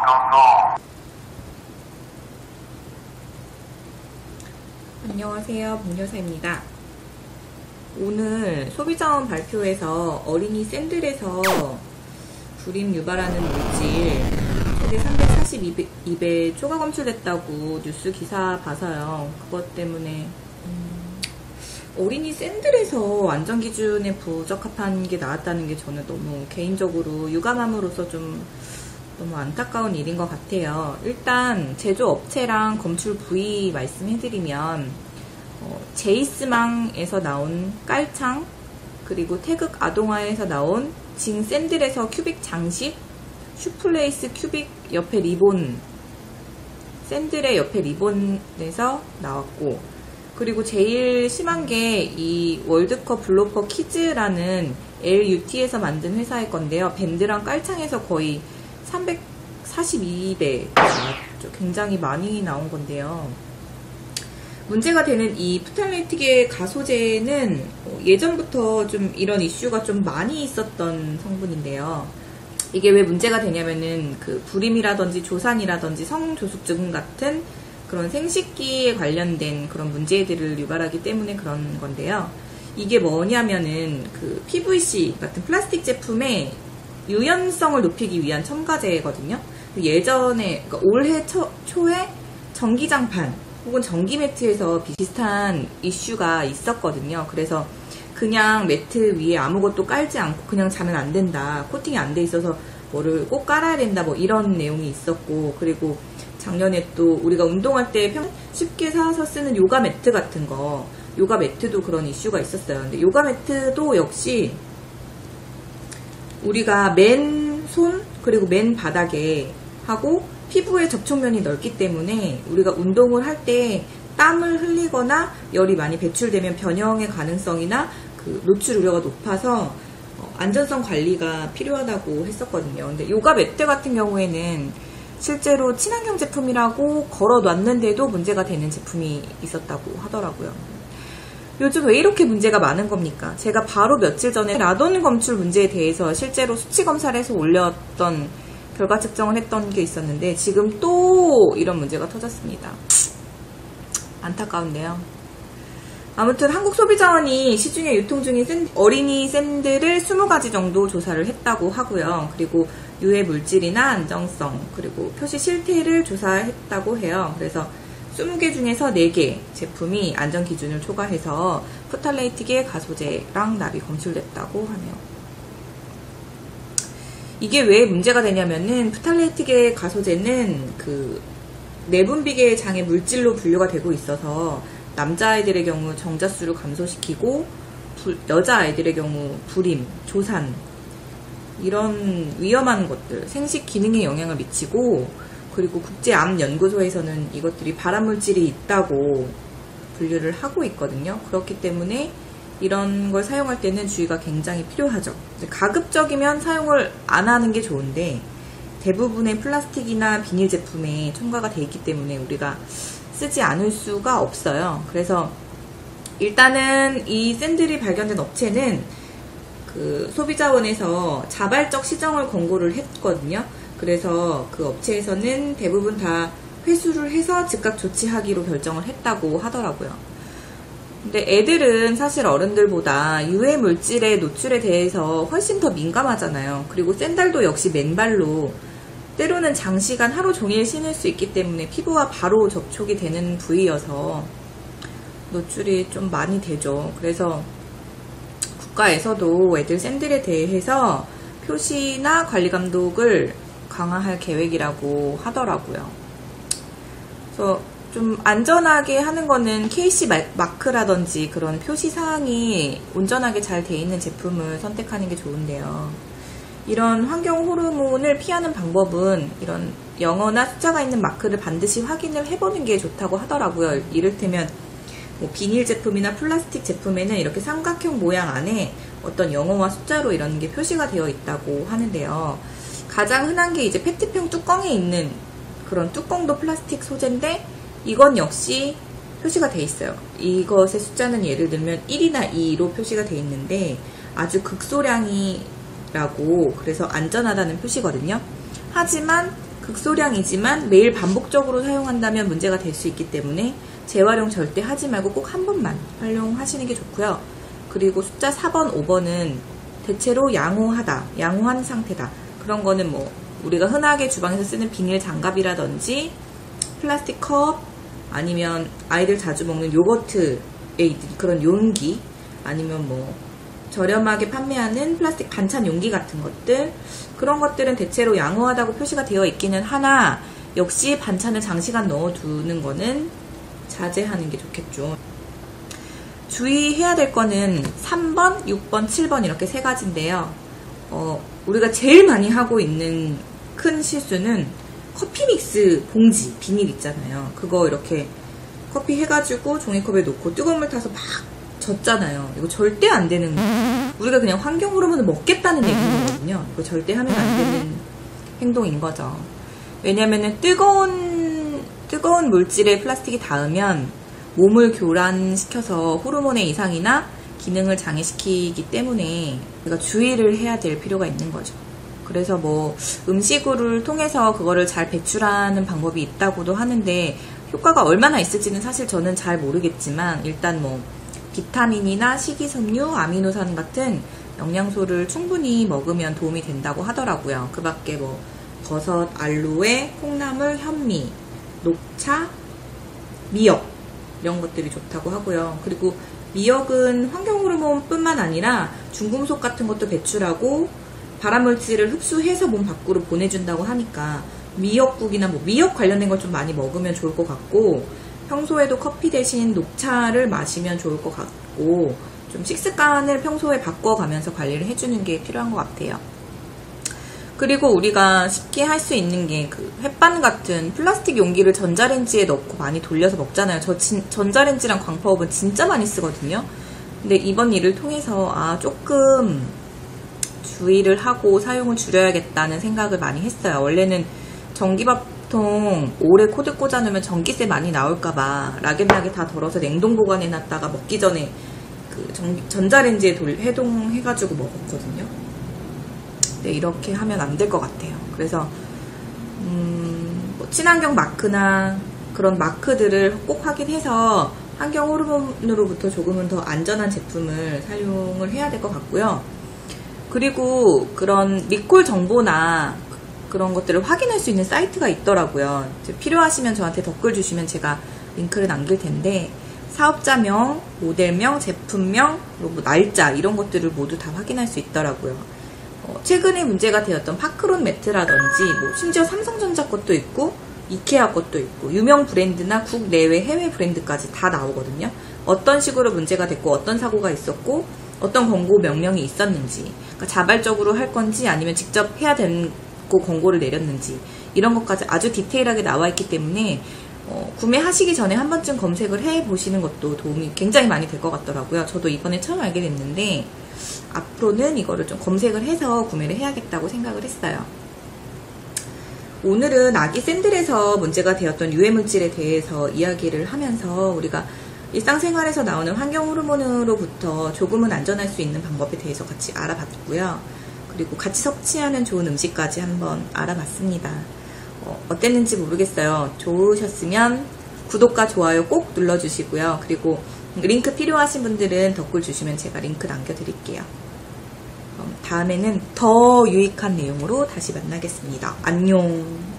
안녕하세요, 복여사입니다. 오늘 소비자원 발표에서 어린이 샌들에서 불임 유발하는 물질 최대 342배 초과 검출됐다고 뉴스 기사 봐서요. 그것 때문에 어린이 샌들에서 안전기준에 부적합한 게 나왔다는 게 저는 너무 개인적으로 유감함으로써 좀 너무 안타까운 일인 것 같아요. 일단 제조업체랑 검출 부위 말씀해드리면 제이스망에서 나온 깔창, 그리고 태극 아동화에서 나온 징 샌들에서 큐빅 장식, 슈플레이스 큐빅 옆에 리본, 샌들의 옆에 리본에서 나왔고, 그리고 제일 심한 게 이 월드컵 블로퍼 키즈라는 LUT에서 만든 회사의 건데요. 밴드랑 깔창에서 거의 342배 나왔죠. 굉장히 많이 나온 건데요. 문제가 되는 이 프탈레이트계 가소제는 예전부터 좀 이런 이슈가 좀 많이 있었던 성분인데요. 이게 왜 문제가 되냐면은 그 불임이라든지 조산이라든지 성조숙증 같은 그런 생식기에 관련된 그런 문제들을 유발하기 때문에 그런 건데요. 이게 뭐냐면은 그 PVC 같은 플라스틱 제품의 유연성을 높이기 위한 첨가제거든요. 예전에, 그러니까 올해 초에 전기장판 혹은 전기 매트에서 비슷한 이슈가 있었거든요. 그래서 그냥 매트 위에 아무것도 깔지 않고 그냥 자면 안 된다. 코팅이 안 돼 있어서 뭐를 꼭 깔아야 된다. 뭐 이런 내용이 있었고, 그리고 작년에 또 우리가 운동할 때 쉽게 사서 쓰는 요가 매트 같은 거, 요가 매트도 그런 이슈가 있었어요. 근데 요가 매트도 역시 우리가 맨손 그리고 맨 바닥에 하고 피부의 접촉면이 넓기 때문에 우리가 운동을 할 때 땀을 흘리거나 열이 많이 배출되면 변형의 가능성이나 그 노출 우려가 높아서 안전성 관리가 필요하다고 했었거든요. 근데 요가 매트 같은 경우에는 실제로 친환경 제품이라고 걸어놨는데도 문제가 되는 제품이 있었다고 하더라고요. 요즘 왜 이렇게 문제가 많은 겁니까? 제가 바로 며칠 전에 라돈 검출 문제에 대해서 실제로 수치 검사를 해서 올렸던 결과 측정을 했던 게 있었는데 지금 또 이런 문제가 터졌습니다. 안타까운데요. 아무튼 한국소비자원이 시중에 유통 중인 어린이 샌들을 20가지 정도 조사를 했다고 하고요. 그리고 유해 물질이나 안정성, 그리고 표시 실태를 조사했다고 해요. 그래서 20개 중에서 4개 제품이 안전기준을 초과해서 프탈레이트계 가소제랑 납이 검출됐다고 하네요. 이게 왜 문제가 되냐면은 프탈레이트계 가소제는 그 내분비계 장애 물질로 분류가 되고 있어서 남자아이들의 경우 정자수를 감소시키고 여자아이들의 경우 불임, 조산 이런 위험한 것들, 생식 기능에 영향을 미치고, 그리고 국제암연구소에서는 이것들이 발암물질이 있다고 분류를 하고 있거든요. 그렇기 때문에 이런 걸 사용할 때는 주의가 굉장히 필요하죠. 가급적이면 사용을 안 하는 게 좋은데 대부분의 플라스틱이나 비닐 제품에 첨가가 되어 있기 때문에 우리가 쓰지 않을 수가 없어요. 그래서 일단은 이 샌들이 발견된 업체는 그 소비자원에서 자발적 시정을 권고를 했거든요. 그래서 그 업체에서는 대부분 다 회수를 해서 즉각 조치하기로 결정을 했다고 하더라고요. 근데 애들은 사실 어른들보다 유해 물질의 노출에 대해서 훨씬 더 민감하잖아요. 그리고 샌들도 역시 맨발로 때로는 장시간 하루 종일 신을 수 있기 때문에 피부와 바로 접촉이 되는 부위여서 노출이 좀 많이 되죠. 그래서 국가에서도 애들 샌들에 대해서 표시나 관리 감독을 강화할 계획이라고 하더라고요. 그래서 좀 안전하게 하는 거는 KC 마크라든지 그런 표시 사항이 온전하게 잘 돼 있는 제품을 선택하는 게 좋은데요. 이런 환경 호르몬을 피하는 방법은 이런 영어나 숫자가 있는 마크를 반드시 확인을 해보는 게 좋다고 하더라고요. 이를테면 뭐 비닐 제품이나 플라스틱 제품에는 이렇게 삼각형 모양 안에 어떤 영어와 숫자로 이런 게 표시가 되어 있다고 하는데요. 가장 흔한 게 이제 페트병 뚜껑에 있는 그런 뚜껑도 플라스틱 소재인데 이건 역시 표시가 되어 있어요. 이것의 숫자는 예를 들면 1이나 2로 표시가 되어 있는데 아주 극소량이라고, 그래서 안전하다는 표시거든요. 하지만 극소량이지만 매일 반복적으로 사용한다면 문제가 될 수 있기 때문에 재활용 절대 하지 말고 꼭 한 번만 활용하시는 게 좋고요. 그리고 숫자 4번, 5번은 대체로 양호하다, 양호한 상태다. 그런 거는 뭐 우리가 흔하게 주방에서 쓰는 비닐 장갑이라든지 플라스틱 컵, 아니면 아이들 자주 먹는 요거트에 있는 그런 용기, 아니면 뭐 저렴하게 판매하는 플라스틱 반찬 용기 같은 것들, 그런 것들은 대체로 양호하다고 표시가 되어 있기는 하나 역시 반찬을 장시간 넣어두는 거는 자제하는 게 좋겠죠. 주의해야 될 거는 3번, 6번, 7번 이렇게 세 가지인데요. 우리가 제일 많이 하고 있는 큰 실수는 커피 믹스 봉지, 비닐 있잖아요. 그거 이렇게 커피 해가지고 종이컵에 놓고 뜨거운 물 타서 막 젓잖아요. 이거 절대 안 되는, 우리가 그냥 환경 호르몬을 먹겠다는 얘기거든요. 이거 절대 하면 안 되는 행동인 거죠. 왜냐면은 뜨거운 물질에 플라스틱이 닿으면 몸을 교란시켜서 호르몬의 이상이나 기능을 장애시키기 때문에 우리가 주의를 해야 될 필요가 있는 거죠. 그래서 뭐 음식을 통해서 그거를 잘 배출하는 방법이 있다고도 하는데 효과가 얼마나 있을지는 사실 저는 잘 모르겠지만, 일단 뭐 비타민이나 식이섬유, 아미노산 같은 영양소를 충분히 먹으면 도움이 된다고 하더라고요. 그 밖에 뭐 버섯, 알로에, 콩나물, 현미, 녹차, 미역 이런 것들이 좋다고 하고요. 그리고 미역은 환경호르몬 뿐만 아니라 중금속 같은 것도 배출하고 발암물질을 흡수해서 몸 밖으로 보내준다고 하니까 미역국이나 뭐 미역 관련된 걸 좀 많이 먹으면 좋을 것 같고, 평소에도 커피 대신 녹차를 마시면 좋을 것 같고, 좀 식습관을 평소에 바꿔가면서 관리를 해주는 게 필요한 것 같아요. 그리고 우리가 쉽게 할 수 있는 게 그 햇반 같은 플라스틱 용기를 전자레인지에 넣고 많이 돌려서 먹잖아요. 저 전자레인지랑 광파오븐 진짜 많이 쓰거든요. 근데 이번 일을 통해서 조금 주의를 하고 사용을 줄여야겠다는 생각을 많이 했어요. 원래는 전기밥통 오래 코드 꽂아놓으면 전기세 많이 나올까봐 락앤락에 다 덜어서 냉동 보관해놨다가 먹기 전에 그 전자레인지에 해동해가지고 먹었거든요. 근데 이렇게 하면 안 될 것 같아요. 그래서 뭐 친환경 마크나 그런 마크들을 꼭 확인해서 환경 호르몬으로부터 조금은 더 안전한 제품을 사용을 해야 될 것 같고요. 그리고 그런 리콜 정보나 그런 것들을 확인할 수 있는 사이트가 있더라고요. 필요하시면 저한테 댓글 주시면 제가 링크를 남길 텐데, 사업자명, 모델명, 제품명, 그리고 날짜 이런 것들을 모두 다 확인할 수 있더라고요. 최근에 문제가 되었던 파크론 매트라든지 뭐 심지어 삼성전자 것도 있고 이케아 것도 있고 유명 브랜드나 국내외 해외 브랜드까지 다 나오거든요. 어떤 식으로 문제가 됐고 어떤 사고가 있었고 어떤 권고 명령이 있었는지, 그러니까 자발적으로 할 건지 아니면 직접 해야 되는 권고를 내렸는지 이런 것까지 아주 디테일하게 나와 있기 때문에 구매하시기 전에 한 번쯤 검색을 해보시는 것도 도움이 굉장히 많이 될 것 같더라고요. 저도 이번에 처음 알게 됐는데 앞으로는 이거를 좀 검색을 해서 구매를 해야겠다고 생각을 했어요. 오늘은 아기 샌들에서 문제가 되었던 유해물질에 대해서 이야기를 하면서 우리가 일상생활에서 나오는 환경 호르몬으로부터 조금은 안전할 수 있는 방법에 대해서 같이 알아봤고요. 그리고 같이 섭취하는 좋은 음식까지 한번 알아봤습니다. 어땠는지 모르겠어요. 좋으셨으면 구독과 좋아요 꼭 눌러주시고요. 그리고 링크 필요하신 분들은 댓글 주시면 제가 링크 남겨드릴게요. 다음에는 더 유익한 내용으로 다시 만나겠습니다. 안녕.